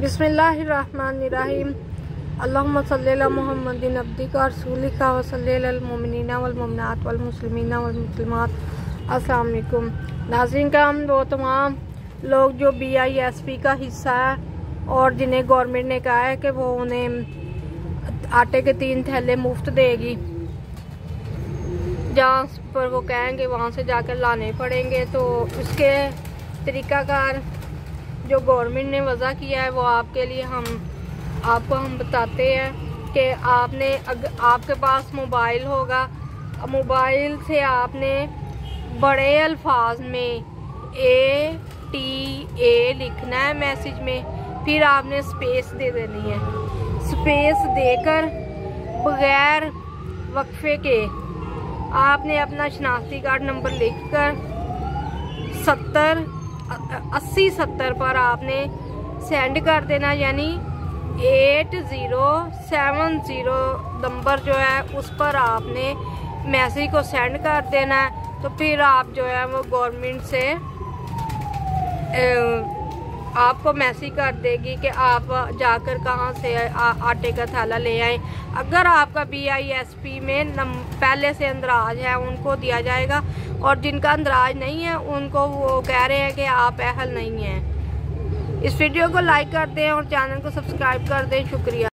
बिस्मिल्लाहिर्रहमानिर्रहीम। अल्लाहुम्मा सल्ली अला मुहम्मदिन अब्दिका रसूलिका व सल्ली अलल मोमिनीना वल मोमिनात वल मुस्लिमीना वल मुस्लिमात। अस्सलाम वालेकुम नाज़रीन का हम वो तमाम लोग जो BISP का हिस्सा है और जिन्हें गवर्नमेंट ने कहा है कि वो उन्हें आटे के 3 थैले मुफ्त देगी, जहाँ पर वो कहेंगे वहाँ से जाकर लाने पड़ेंगे। तो उसके तरीक़ाकार जो गवर्नमेंट ने वज़ा किया है वो आपके लिए आपको हम बताते हैं कि आपने आपके पास मोबाइल होगा, मोबाइल से आपने बड़े अल्फाज में ATA लिखना है मैसेज में, फिर आपने स्पेस दे देनी है। स्पेस देकर बगैर वक्फे के आपने अपना शनाख्ती कार्ड नंबर लिखकर 80-70 पर आपने सेंड कर देना, यानी 8070 नंबर जो है उस पर आपने मैसेज को सेंड कर देना है। तो फिर आप जो है वो गवर्नमेंट से आपको मैसेज कर देगी कि आप जाकर कहाँ से आटे का थैला ले आए। अगर आपका BISP में पहले से अंदराज है उनको दिया जाएगा, और जिनका अंदराज नहीं है उनको वो कह रहे हैं कि आप अहल नहीं हैं। इस वीडियो को लाइक कर दें और चैनल को सब्सक्राइब कर दें। शुक्रिया।